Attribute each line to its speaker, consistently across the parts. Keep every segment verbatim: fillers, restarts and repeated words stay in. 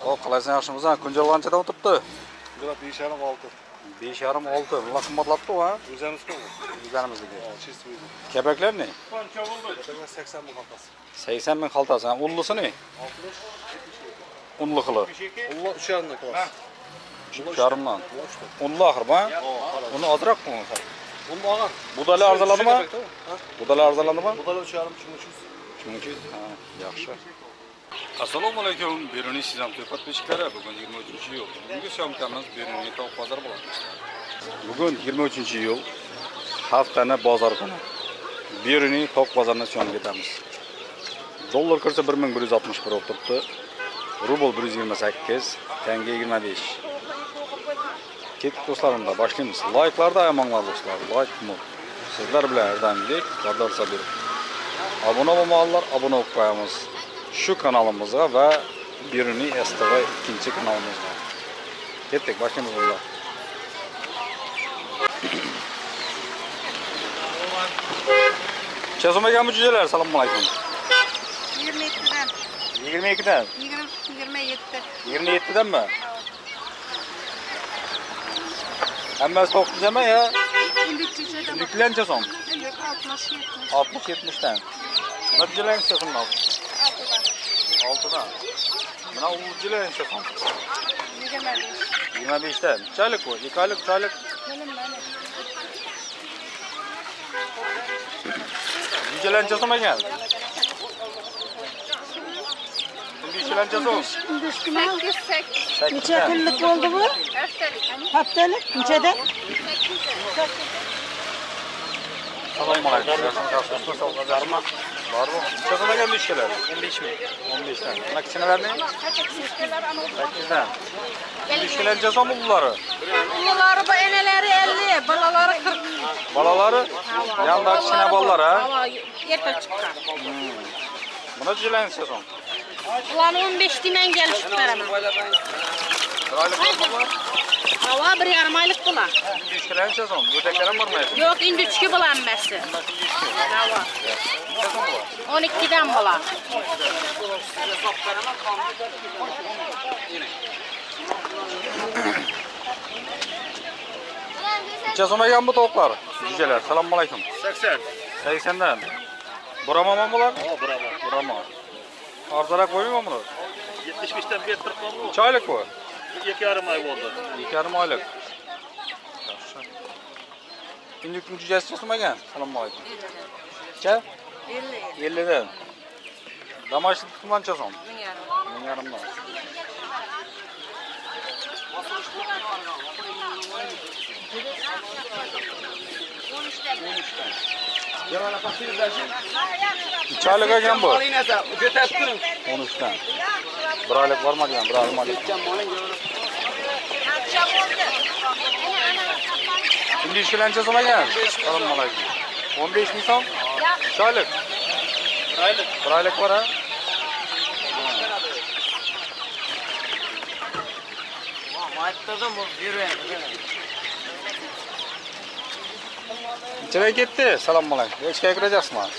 Speaker 1: O qalaysan yaxshimisan? Kunjal qanchada o'tiribdi?
Speaker 2: Kunjal besh yarim olti.
Speaker 1: besh yarim olti. Bular qimmatlabdi-ku, ha?
Speaker 2: O'zimizga.
Speaker 1: O'zimizniki.
Speaker 2: Ha, chist o'zi.
Speaker 1: Kepaklar ne?
Speaker 2: Qancha bo'ldi? Kepaklar sakson ming xaltasi.
Speaker 1: sakson ming xaltasi. Unlisi ne?
Speaker 2: oltmish.
Speaker 1: Unli qili.
Speaker 2: Unli uch yarim dan klass.
Speaker 1: uch yarim dan. Unli axir, ha? Uni ozroq qo'ying.
Speaker 2: Unli og'ir.
Speaker 1: Budalar arzalandimi? Budalar arzalandimi?
Speaker 2: Budalar uch yarim uch ming.
Speaker 1: uch ming. Ha, yaxshi. Assalomu alaykum. Beruniy sizam podpischiklari. Bugun yigirma uchinchi iyul. Bugungi syomkamiz Beruniy tovuq bozori bo'ladi. Bugun yigirma uchinchi iyul. Haftani bozor kuni. Beruniy tovuq bozorining syomga ketamiz. Dollar kursi bir ming bir yuz oltmish bir bo'lib turibdi. Rubl bir yuz yigirma sakkiz, tanga yigirma besh. Ketdik do'stlarimda, boshlaymiz. Like'larda ayamanglar do'stlar. Like mu. Sizlar bilan yordamlik, qadr sabir. Abone bo'lmaganlar abone bo'lib qo'yamiz. Shu kanalimizga va Beruniy S T V ikkinchi kanalimizga. Ketdik, boshlaymiz bunda. Chazmagan mujoylar, assalomu alaykum.
Speaker 3: yigirma ikkidan.
Speaker 1: yigirma ikkidan.
Speaker 3: yigirma yetti.
Speaker 1: yigirma yettidan mi? Hammasi to'qqizinchimi ya? Yükleneceğiz on. altmış yetmişten. Buna dileneceğiz on. altıdan. Buna dileneceğiz on. yigirma beshten. Çaylık bu. iki aylık çaylık. Dileneceğiz ona gel. Dileneceğiz on.
Speaker 3: Neçe günlük oldu bu? Haftalık. Neçede?
Speaker 1: Assalomu alaykum. Var mı? Var mı? Çözüme geldi işçiler. on besh mi? on beshten. Buna kichinalar ne? sakkizdan. İşçileneceğiz o mu bunları?
Speaker 3: Bunları bu eneleri elli, balaları kırk.
Speaker 1: Balaları? Yanında kichina bolalar ha?
Speaker 3: Hava erta çıkar.
Speaker 1: Buna dileneceğiz on.
Speaker 3: Ulan on besh dinden gelişipler ama.
Speaker 1: Bir aylık var.
Speaker 3: Hava bir yarım aylık bulan.
Speaker 1: Şimdi işçileneceğiz on. Ötekilerin var mı?
Speaker 3: Yok indi üçkü bulan besi. Hava. on ikkiden bulan.
Speaker 1: Çözümeyen bu tavuklar. Cüceler. Selamun aleyküm.
Speaker 2: sakson.
Speaker 1: seksenden. Burama mı bunlar?
Speaker 2: Ha, bravo.
Speaker 1: Burama. Arzarak koyuyor mu bunu?
Speaker 2: yetmish beshdan bir qirq bu.
Speaker 1: Üç aylık bu.
Speaker 2: iki yarim ay oldu.
Speaker 1: iki yarım aylık. Yaxşı. Şimdi kim cücesi çözümeyen? Selamun aleyküm. Çe? elli. elliden. Damaşlı tutumdan çözüm. Min yarımdan. üç aylık ekan bu. on üçten. Bir aylık var mı diyen? Bir aylık mı? Şimdi işkileneceğiz ona gel. Selamun aleyküm. on beş Nisan. üç aylık. Bir aylık. Bir aylık var ha. İçine gitti. Selamun aleyküm. Eşkaya gireceksin ha.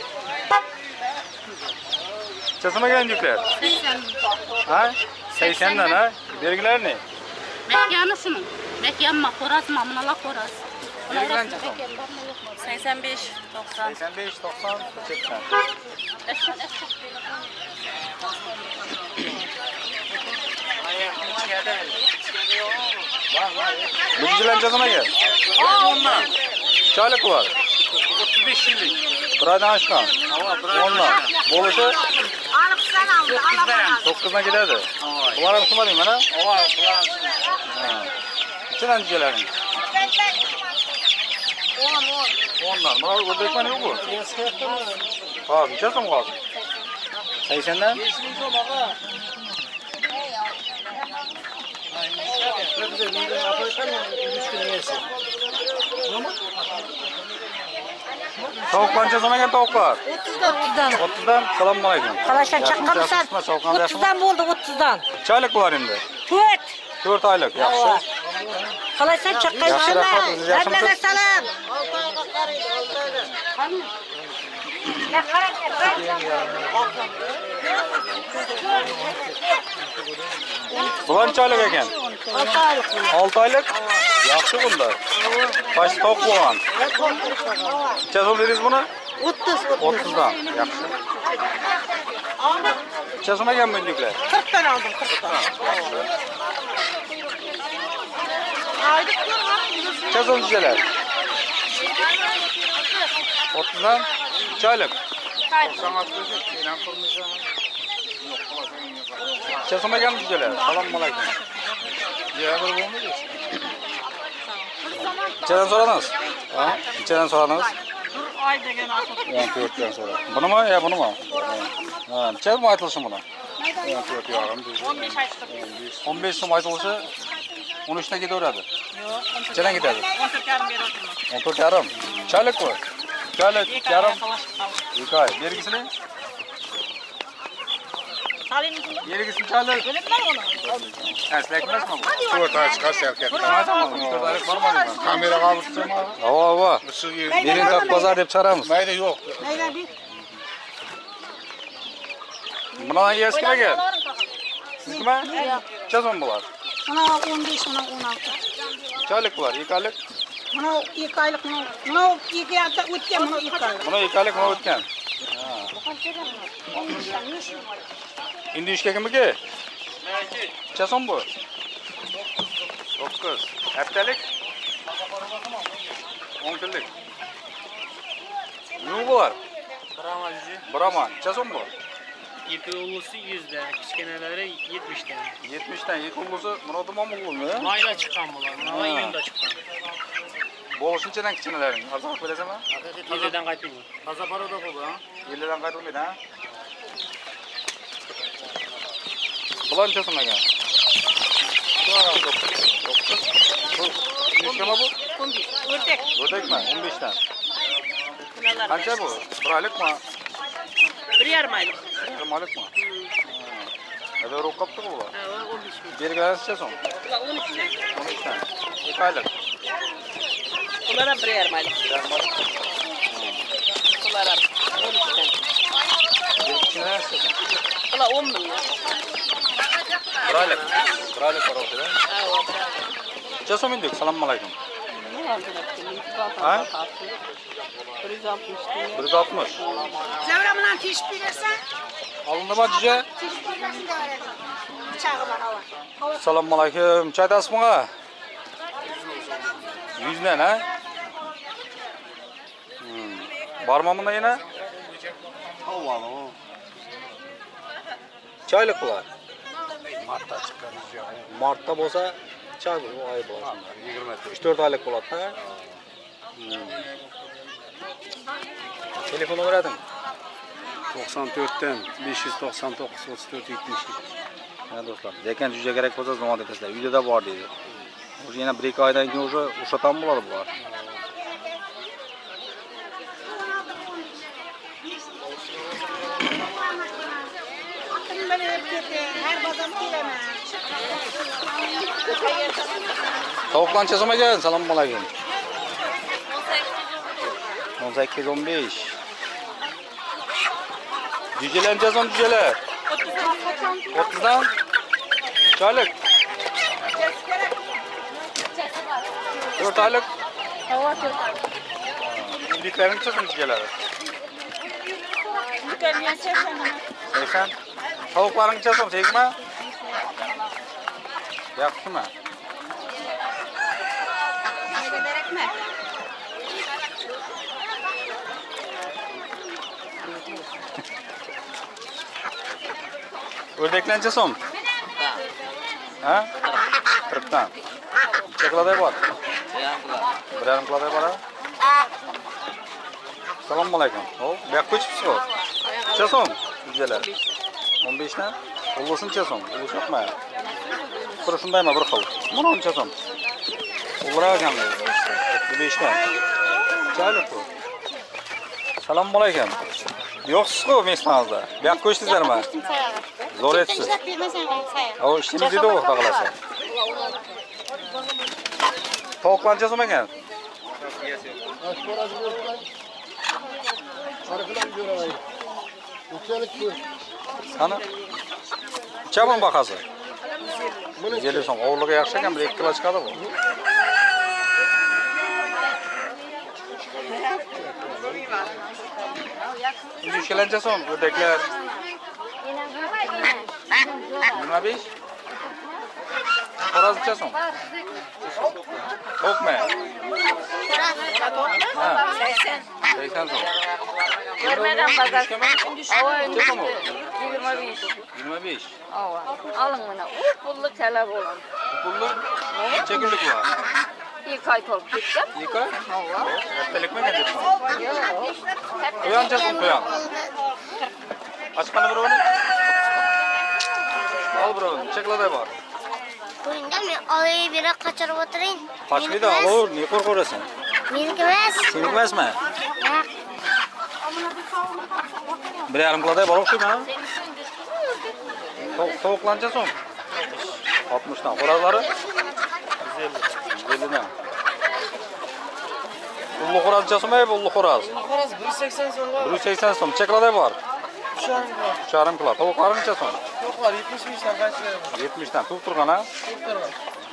Speaker 1: Çözüme gelen yükler. Ha? seksenden ha? Belgiler ne?
Speaker 3: Mekyanı şunun. Mekyan mı? Koraz mı? Amınala koraz.
Speaker 1: Belgiler ne?
Speaker 3: seksen beş, doksan.
Speaker 1: seksen beş, doksan, seksen. Bu cüceleneceğiz ona gel.
Speaker 2: Ondan.
Speaker 1: Çaylık var.
Speaker 2: otuz besh yillik.
Speaker 1: Bir aydan aşkan. Onunla. Boluşu
Speaker 3: Alıp sen aldın. Alamaz.
Speaker 1: dokuzuna giderdi. Bunlara mısın var mı? İçinden cücelerin.
Speaker 3: on, on.
Speaker 1: Onlar. Bunlar ördekmen yok bu. Ha, bir mi kalsın? seksenden? Tavuklanca zaman gel tavuklar.
Speaker 3: otuzdan.
Speaker 1: otuzdan. Selamun aleyküm.
Speaker 3: Kalaşan çakkamışsan. otuzdan buldu otuzdan.
Speaker 1: Çaylık var şimdi.
Speaker 3: dört.
Speaker 1: dört aylık. Yaxşı.
Speaker 3: Kalaşan
Speaker 1: Yaxşı
Speaker 3: çakkamışsan.
Speaker 1: rahmat. Siz yaxshimisiz?
Speaker 3: Salam.
Speaker 1: Bular qanchalik ekan? olti oylik. Yaxshi bunda. Qaysi tovuq bo'lgan? Necha so'm dedingiz buni?
Speaker 4: o'ttiz.
Speaker 1: o'ttiz dan. Yaxshi. Necha so'm ekan bu indiklar?
Speaker 4: qirq dan aldım, qirq dan.
Speaker 1: Necha so'm sizlar? o'ttiz dan. Necha oylik? Necha so'm ekan sizlar? Assalomu alaykum. Nechadan so'radingiz? Ha? Nechadan so'radingiz?
Speaker 4: Ay degan asıl.
Speaker 1: o'n to'rtdan so'ra. Bunimi yo bunimi? Ha, necha so'm aytilishi buni? o'n to'rt yarim.
Speaker 4: on besh aytdim.
Speaker 1: o'n besh so'm aytilishi o'n uch dan ketaveradi.
Speaker 4: Yo'q,
Speaker 1: Nechadan ketadi?
Speaker 4: on to'rt yarim berdim.
Speaker 1: o'n to'rt yarim. Chalik bu. Chalik yarim. ikki oy. Belgisini?
Speaker 4: Salim kim?
Speaker 1: Belgisini chalik.
Speaker 4: Bilibman onu.
Speaker 1: Asli emasmi bu?
Speaker 5: to'rt oy chiqarsa erkak.
Speaker 1: to'rt oylik bormi deyman?
Speaker 5: Kameraga olib chiqsam,
Speaker 1: Avo, avo. Bering taq bozor deb chiqaramiz.
Speaker 5: mayda yo'q.
Speaker 4: Neyden bir?
Speaker 1: Bunadan yeysiz kim ekan? Siznimi? Necha so'm bular?
Speaker 4: Buna on besh, buna on olti.
Speaker 1: Chalik bular, ikki oylik.
Speaker 4: Buna iki aylık, buna, buna iki ayda o'tgan, buna iki aylık.
Speaker 1: Buni ikki oylik, buni o'tgan. Endi ishga kimniki? Necha so'm bu? to'qqiz. Haftalik? o'n kunlik. Nima bular?
Speaker 6: Bramazi.
Speaker 1: Braman. Necha so'm bu?
Speaker 6: İpi ulusu yüzde, kichkinaları yetmişten.
Speaker 1: yetmish dan ikki ulusi Murod Momulmi?
Speaker 6: Mayla çıkan bunlar,
Speaker 1: Ha.
Speaker 6: bunlar iyunda çıkan.
Speaker 1: Bo'lishunchadan kichkinalaring. Arzonroq berasizmi?
Speaker 6: Tezeden qaytmaydi.
Speaker 5: Toza paroda bu, ha?
Speaker 1: ellik dan qaytilmaydi, ha? Bular necha so'm ekan? to'qqiz. Bu nechkami bu?
Speaker 4: on besh. Ördek.
Speaker 1: O'rdakmi? o'n besh dan.
Speaker 4: Bunalar.
Speaker 1: Qancha bu? bir oylikmi?
Speaker 4: Bir yarım aylık.
Speaker 1: yarim oylikmi? Hadi ro'q qopdi bular.
Speaker 4: Ha, on besh bin.
Speaker 1: Belgilari necha so'm?
Speaker 4: Bular on uch dan.
Speaker 1: o'n uch dan. ikki oylik.
Speaker 4: Bular ham bir yarım aylık.
Speaker 1: yarim oylik.
Speaker 4: Bular ham on uch dan.
Speaker 1: Belgilari necha so'm?
Speaker 4: Bular on bin.
Speaker 1: bir oylik. bir oylik qarorda.
Speaker 4: Ha, o bir aylık.
Speaker 1: Necha so'm indik? Assalomu alaykum.
Speaker 4: Ne aldılar ki?
Speaker 1: Ha?
Speaker 4: bir yuz oltmish.
Speaker 1: bir yuz oltmish.
Speaker 4: Zavra bilan teshib berarsan?
Speaker 1: Alındimi juja?
Speaker 4: Teshib berarsan da beradi. Bıçağı var hava. Hava
Speaker 1: Assalomu alaykum. Necha aytasiz bunga? yuz dan, ha? Hmm. Bormi bunda yana?
Speaker 5: Avvalo.
Speaker 1: Chaylik bular.
Speaker 5: Martda chiqqan yo'q.
Speaker 1: Martda bo'lsa, necha oy bo'ladi?
Speaker 5: yigirma
Speaker 1: uch to'rt oylik bo'ladi, ha? Hmm. Telefon nomerating?
Speaker 5: to'qson to'rtdan besh yuz to'qson to'qqiz o'ttiz to'rt yetmish.
Speaker 1: Ha do'stlar, lekin juja kerak bo'lsa zamon etasizlar. Videoda bor deydi. O'sha yana bir ikki oydan keyin o'sha o'sha tam bo'ladi bular.
Speaker 4: Aklım beni hep gitti. Her bazam gelemem.
Speaker 1: Tovuqlar necha so'm ekan? Assalomu alaykum. o'n sakkiz o'n besh. Jujalar necha so'm jujalar? o'ttiz dan. Chalik. to'rt oylik.
Speaker 4: Hava to'rt aylık.
Speaker 1: Indiklarning necha so'm jujalari?
Speaker 4: Yukarıya seksen.
Speaker 1: sakson. Tovuqlaring necha so'm? Sekizmi? Yaxshimi?
Speaker 4: Gerekme.
Speaker 1: O'rdaklar necha so'm? Ha? qirq dan. Necha kiloday bor? bir yarim kiloday bor, ha? Assalomu alaykum. Hop, bu yoqqa ko'chibsiz-ku. Necha so'm? Jujalar. o'n besh dan. Ullusi necha so'm? Ullus yo'qmi? Bir shundaymi, bir xil. Mana necha so'm? Ulluroq ekan bu. o'ttiz besh dan. Chaylik bu. Assalomu alaykum. Yo'qsiz-ku mesmanizda. Bu yoqqa ko'chdingizlarmi? Zo'r etsiz. O ishimiz edi u, xudo xolasa. Tovuqlar necha so'm ekan? Qani? Chaman baqasi. yüz elli so'm. Ovliga yaxshi ekan, bir ikki kilo chiqadi bu. yüz ikkilancha so'm, o'rdaklar. yigirma besh. Xo'rozcha so'm. To'qmi? Ha. sakson. sakson so'm.
Speaker 7: Görmeden pazar. Ava
Speaker 1: Necha bu?
Speaker 7: yigirma besh.
Speaker 1: yigirma besh.
Speaker 7: Ava. Alın bana. U pullu talep olan.
Speaker 1: Pulli necha kunlik bu?
Speaker 7: İlk ay tolib ketdim.
Speaker 1: ikki oy?
Speaker 7: Ava.
Speaker 1: Ertalikmi ekan debsan?
Speaker 7: Yo'q.
Speaker 1: Qo'yancha so'm qo'yan. Ochqani birovni? Al birovni, necha kiloday bor?
Speaker 8: Qo'yingda men olay bera qachirib o'tiring.
Speaker 1: Qochmaydi, olaver, ne qo'rqaversan?
Speaker 8: Meniki emas.
Speaker 1: Seniki emasmi?
Speaker 8: Yo'q.
Speaker 1: bir yarim kiloday bor o'xshaymi? Tovuqlancha so'm? oltmish dan. Xo'rozlari? yuz elli dan. Ullu xo'rozcha so'm, ey, ullu xo'roz.
Speaker 6: Xo'roz bir yuz sakson so'm bor.
Speaker 1: bir yuz sakson so'm. Necha kiloday bor?
Speaker 6: uch yarim kilo.
Speaker 1: uch yarim kilo. Tovuqlari necha so'm?
Speaker 6: Yo'qlar yetmish besh dan qancha beraman?
Speaker 1: yetmish dan. Tuv turgan ha?
Speaker 6: To'xtarman.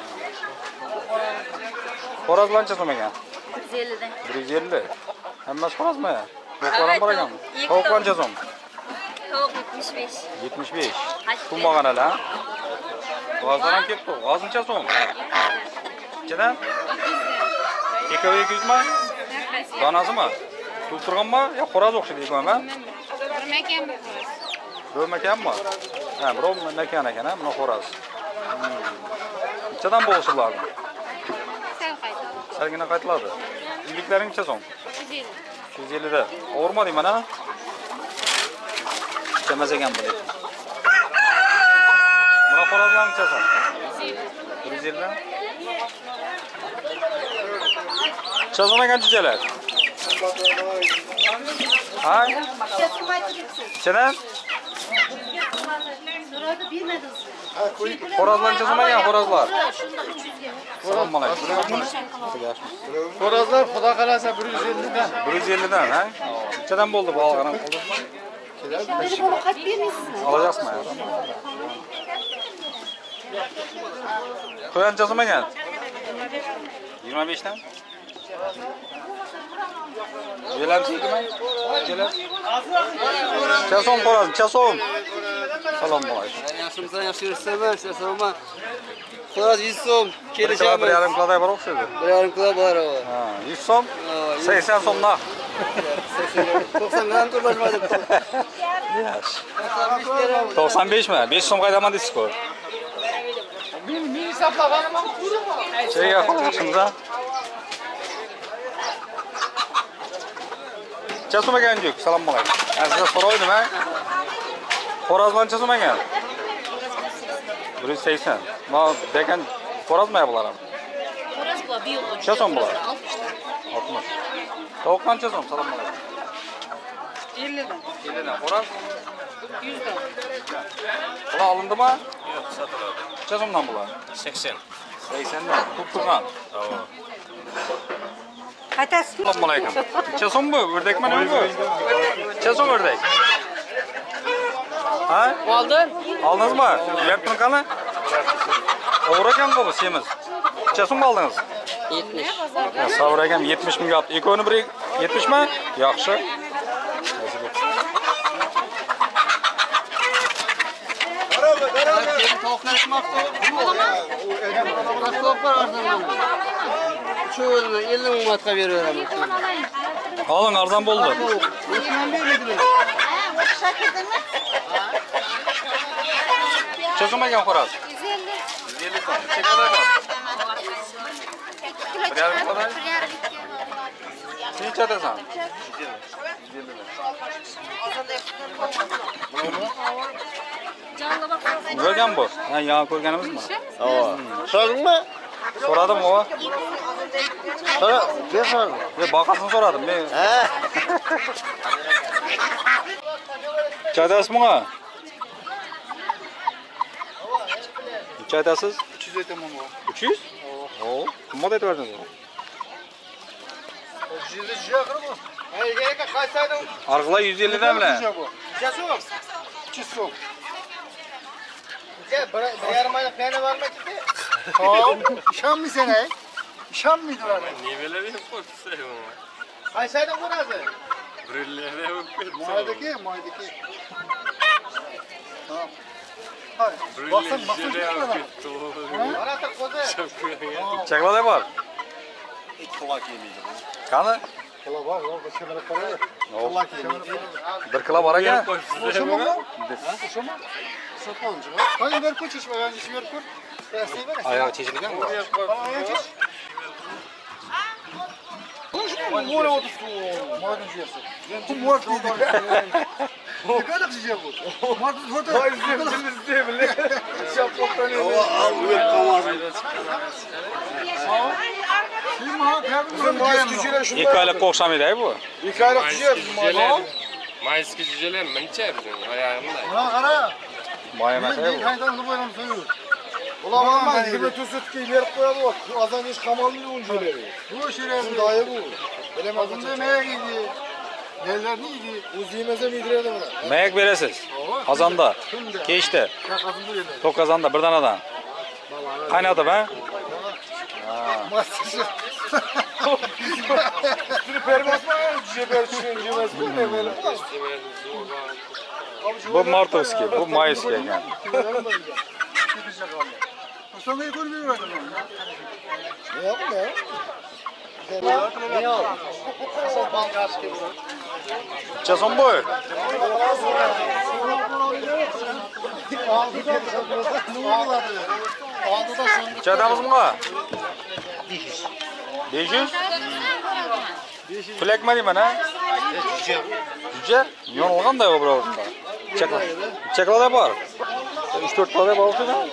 Speaker 1: Xo'rozlancha so'm ekan?
Speaker 7: bir yuz elli dan.
Speaker 1: bir yuz elli. Hammasi xo'rozmi? Tovuqlar bor ekan. Tovuqlancha so'm?
Speaker 7: Tovuq yetmish besh.
Speaker 1: yetmish besh. Tumbag'an hali ha? G'ozdan ham ketdi. G'ozincha so'm? Nechadan? ikki yuz ikki yuz mi? Donasimi? Tuv turganmi? Yo, xo'roz o'xshaydi ekanmi?
Speaker 3: Birmakan bu xo'roz.
Speaker 1: Birmakanmi? Ha, birov makan ekan, ha, buni xo'roz. Nechadan bo'lishi lozim?
Speaker 3: Sal qaytadi.
Speaker 1: Salgina qaytiladi. Illiklaring necha so'm?
Speaker 3: yuz elli.
Speaker 1: yuz elli da. O'g'irma deyman ha? Chamas ekan bu. Buni xo'rozlar necha so'm? bir yuz elli. Necha so'm ekan jujalar? Ha? Nechadan? Xo'rozlar necha so'm ekan xo'rozlar? Assalomu alaykum.
Speaker 5: Xo'rozlar xudo qalasa bir yuz elli dan.
Speaker 1: bir yuz elli dan, ha? Nechadan bo'ldi bu olganim? Olacaksın ya. Qo'yancha so'm ekan? yigirma besh dan. Jelam chekimi? Jelam. Necha so'm xo'roz? Necha so'm? Assalomu alaykum.
Speaker 9: Yaxshimisan, yaxshi yuribsanmi? Assalomu. Xo'roz yuz so'm
Speaker 1: bir
Speaker 9: kelishamiz.
Speaker 1: yarim kiloday bor o'xshaydi.
Speaker 9: bir yarim kilo bor.
Speaker 1: Ha, yuz so'm? sakson so'm naq.
Speaker 9: to'qson gram to'lashmadi.
Speaker 1: Yaxshi. to'qson besh mi? besh so'm qaydaman deysiz-ku.
Speaker 5: Men men hisoblaganim ham to'g'rimi?
Speaker 1: Chega qo'yishimiz ha? Necha so'm ekan juk? Assalomu alaykum. Sizga so'raydim ha? Xo'rozlar necha so'm ekan? bir yuz sakson. Ma degan xo'rozmi bular ham?
Speaker 3: Xo'roz bu biyoq.
Speaker 1: Necha so'm bular? oltmish. Tovuq qancha so'm? Assalomu alaykum.
Speaker 4: elli dan.
Speaker 1: elli dan. Xo'roz?
Speaker 4: yuz dan.
Speaker 1: Bular olindimi?
Speaker 2: Yo'q, sotiladi.
Speaker 1: Necha so'mdan bular?
Speaker 2: sakson.
Speaker 1: sakson dan. Tup turgan.
Speaker 2: Ava.
Speaker 4: Qaytasiz?
Speaker 1: Assalomu alaykum. Necha so'm bu? O'rdakmi nima bu? Necha so'm o'rdak? Ha?
Speaker 6: Oldin.
Speaker 1: Aldingizmi? Yaptın qani? O'g'ri ekan bu semiz. Necha so'm oldingiz?
Speaker 9: yetmish.
Speaker 1: Savr akam yetmish mingga oldi. Ikkovini bir yetmish mi? Yaxshi.
Speaker 9: Tovuqlar chiqmoqda. Tovuqlar arzon. Cho'lni ellik ming manatga beraveraman.
Speaker 1: Oling, arzon bo'ldi.
Speaker 9: O'shan bermadilar.
Speaker 1: Necha so'm ekan xo'roz?
Speaker 3: yuz elli.
Speaker 1: yuz elli so'm. Necha kiloday bor? bir yarim kiloday? Sen necha dasan? Ko'rgan bu? Ha, yangi ko'rganimizmi?
Speaker 9: Ava. So'radingmi?
Speaker 1: So'radim, o'g'a.
Speaker 9: So'ra, ber so'radim.
Speaker 1: Men baqasini so'radim, men.
Speaker 9: Ha.
Speaker 1: Necha bunga? Necha aytasiz?
Speaker 5: uch yuz aytaman bu.
Speaker 1: uch yuz? Oo, qimmat aytib verdingiz.
Speaker 6: Yüzde yüz yakır mı? Hayır, gerek kaç sayıda?
Speaker 1: Argıla yüz elli'den bile.
Speaker 6: İki soğuk. İki soğuk. Gel, bir yarım aylık peynir var mı ki? Tamam. İşan mı sen ay? İşan mıydı var?
Speaker 2: Niye böyle bir portföy var?
Speaker 6: Kaç sayıda burası?
Speaker 2: Brillere yok.
Speaker 6: Maydaki, maydaki. Tamam. Hayır. Basın, basın çıkıyor lan. Bana tak koza.
Speaker 1: Çakla da var. Kanı?
Speaker 6: Kala var, var. Başka bir para yok.
Speaker 1: Allah bir kilo var ya.
Speaker 6: Boşama mı? Boşama. Satmancı. Hayır, ver koç içme. Ben işi ver koç. Ben seni ver.
Speaker 1: Ayağı çeşilgen mi var?
Speaker 6: Ayağı çeş. Mola otustu. Madem diyorsun. Bu muaf değil. Ne kadar sıcak bu? Madem foto. Hayır, şimdi size bile. Şapkaptan öyle. Al bu kamaz. Kim ha? Kim?
Speaker 1: İki aylık okşamaydı bu.
Speaker 6: İki aylık cüce.
Speaker 2: Mayıski cüceler mi içer bizim ayağımda?
Speaker 6: Ulan kara.
Speaker 1: Maya
Speaker 6: Ben
Speaker 1: mesela
Speaker 6: değil
Speaker 1: bu.
Speaker 6: kaydan zıplayalım oynadım soyuyor. Ulan bana gibi tüsüt ki verip koyalım bak. Azan hiç kamallı oyuncuları. Bu şerefsiz. Bu dayı bu. Bilemez. Azında neye gidiyor? Neler neydi? Uz yemeze mi yedirelim ona?
Speaker 1: Mek veresiz. Kazanda. Keşte.
Speaker 6: Kazında yedi.
Speaker 1: Tok kazanda bir tane Kaynadı be.
Speaker 6: Masası. Üstünü permasma ya. Cebel şun cebel bu ne böyle?
Speaker 1: Bu Martovski, bu Mayıski yani.
Speaker 6: Sana ekonomi verdim ben. Ne yaptın ya? Ne yaptın? Sen bankası gibi.
Speaker 1: Çason boy. Çadamız mı? beş yüz. Plak mı diyeyim ben ha? Cüce. Cüce? Yorulgan da yok bravo. Çakla. Çakla da var. üç dört tane balık da.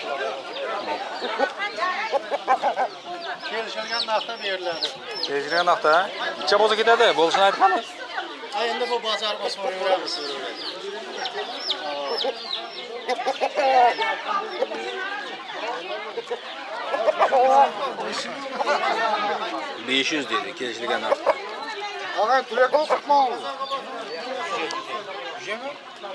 Speaker 6: Kelişen nahta bir yerlerde.
Speaker 1: Kelişen nahta ha? İçe bozuk gidedi. Bolşuna aytma.
Speaker 6: Ha endi bu bazar basma öğrenmesi.
Speaker 1: beş yüz dedi kelişen nahta.
Speaker 6: Ağay tülek tutma oğlum. Cüce mi?